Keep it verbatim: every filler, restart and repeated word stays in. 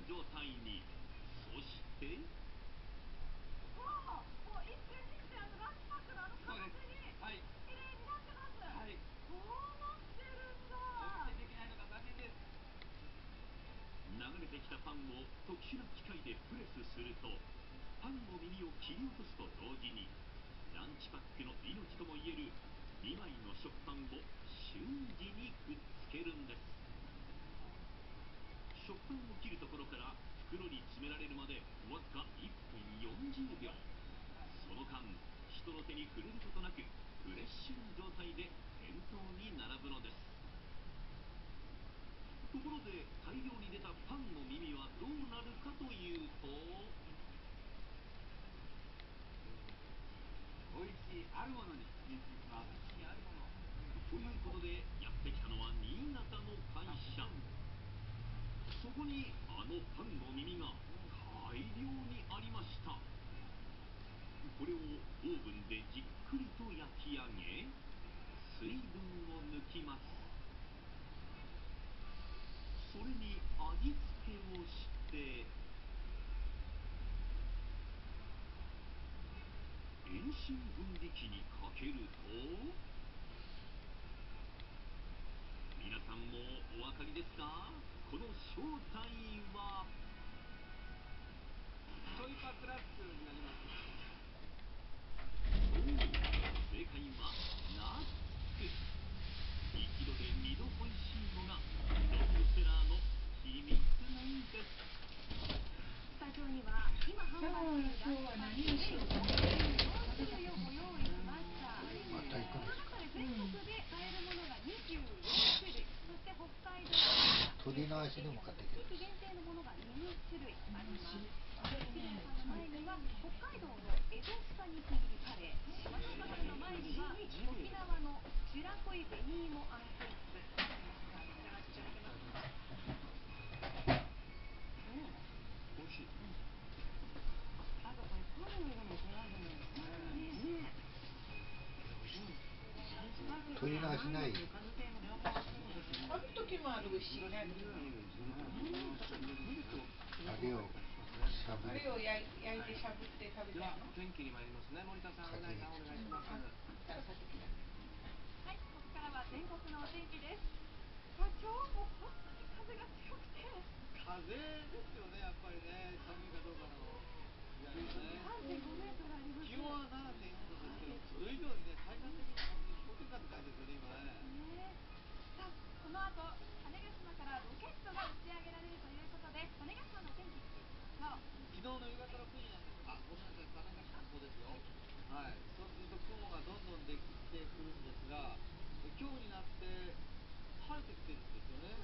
状態に。そしてわあ、もう一瞬にしてあのランチパックのあの完成にはい綺麗になってます。 はい、 こうなってるんだ。 お見せできないのが残念です。 流れてきたパンを特殊な機械でプレスすると、パンの耳を切り落とすと同時にランチパックの命ともいえるにまいの食パンを瞬時にくっつけるんです。食パンを切るところから袋に詰められるまでわずかいっぷんよんじゅうびょう。その間人の手に触れることなくフレッシュな状態で店頭に並ぶのです。ところで大量に出たパンの耳はどうなるかというと、 美味しいあるものに変身します。美味しいあるものということでやってきたのは新潟の会社。そこにあのパンの耳が大量にありました。これをオーブンでじっくりと焼き上げ、水分を抜きます。それに味付けをして遠心分離機にかけると、皆さんもお分かりですか？この正体はトイパクラックになります。 そう、正解はナッツ。一度で二度おいしいのがロングセラーの秘密なんです。 スタジオには今販売しているランチパックよん種類をご用意しました。この中で全国で買えるものがにじゅうよんしゅるい、そして北海道鳥の足でも買ってきます。 地域限定のものがにしゅるいあります。ヒデさんの前には北海道の江戸鹿肉入りカレー、松岡さんの前には沖縄の白恋紅芋あんこイップ。さあ召し上がっていただけますか？うん、 美味しい。 あとこれパンの色も違うじゃないですか。ねえ。 鳥の足ない。 ある時もあるしない時もある。 あれをしゃぶあれを焼い焼いてしゃぶって食べではたいの。 天気に参りますね。森田さん、うなぎさんお願いします。 あ、だからさっき来た。 はい、ここからは全国のお天気です。さあ、今日も本当に風が強くて。 風ですよね、やっぱりね。寒いかどうかの。いやね。 さんてんごメートルあります。 気温はななてんよんどですけど、それ以上にね、体感的に本当に氷点下って感じですよね、今ね。 ねえ。さあ、この後、種子島からロケットが打ち上げられるということで、種子島のお天気見ていきましょう。 昨日の夕方ろくじなんです。あ、ごめんなさい、種子島の方ですよ。はい。そうすると雲がどんどんできてくるんですが、今日になって晴れてきてるんですよね。